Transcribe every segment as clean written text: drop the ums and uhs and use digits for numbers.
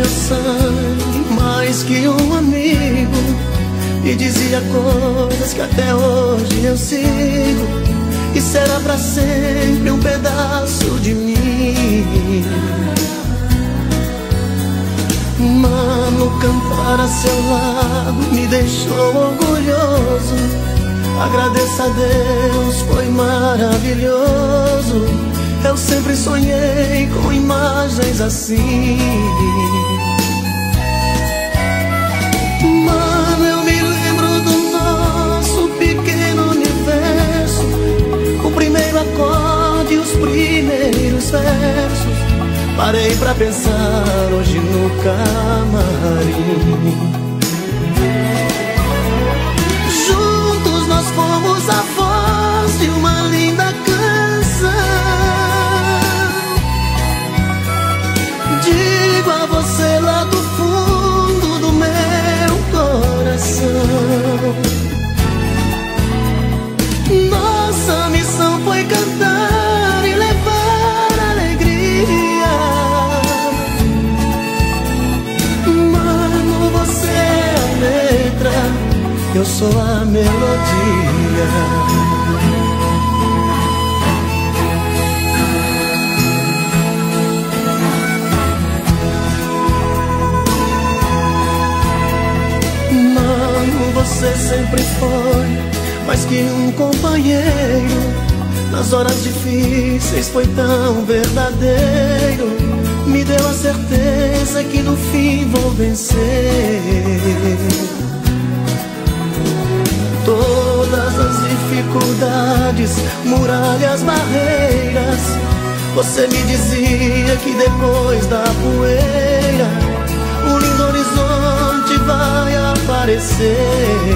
sangue, mais que um amigo. E dizia coisas que até hoje eu sigo, e será pra sempre um pedaço de mim. Mano, cantar a seu lado me deixou orgulhoso. Agradeça a Deus, foi maravilhoso. Eu sempre sonhei com imagens assim. Mano, eu me lembro do nosso pequeno universo, o primeiro acorde e os primeiros versos. Parei pra pensar hoje no camarim. Juntos nós fomos a voz de uma linda canção. Digo a você lá do fundo do meu coração, nossa missão foi cantar e levar alegria. Mano, você é a letra, eu sou a melodia. Você sempre foi mais que um companheiro. Nas horas difíceis foi tão verdadeiro. Me deu a certeza que no fim vou vencer todas as dificuldades, muralhas, barreiras. Você me dizia que depois da poeira um lindo horizonte vai aparecer.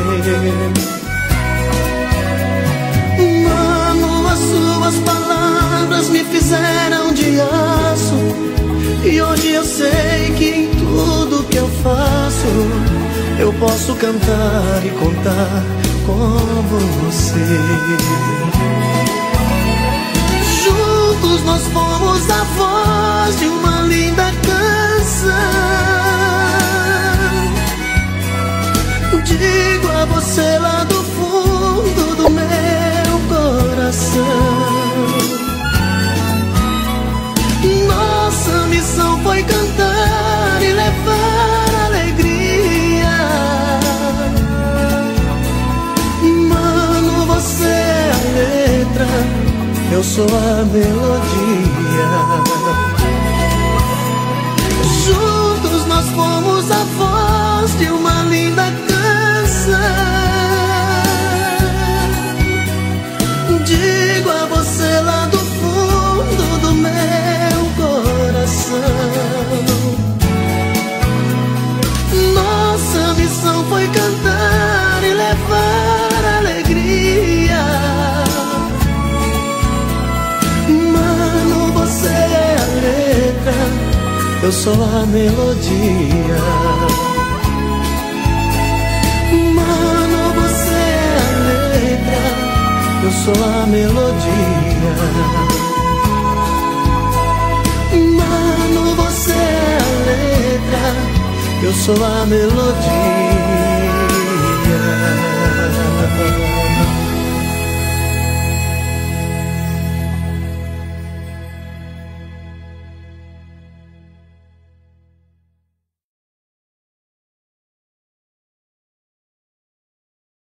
Mano, as suas palavras me fizeram de aço, e hoje eu sei que em tudo que eu faço eu posso cantar e contar com você. Juntos nós fomos a voz de uma linda canção. Digo a você lá do fundo do meu coração, nossa missão foi cantar e levar alegria. Mano, você é a letra, eu sou a melodia. Juntos nós fomos a voz de uma linda canção. Digo a você lá do fundo do meu coração, nossa missão foi cantar e levar alegria. Mano, você é a letra, eu sou a melodia. Mano, você é a letra, eu sou a melodia. Mano, você é a letra, eu sou a melodia.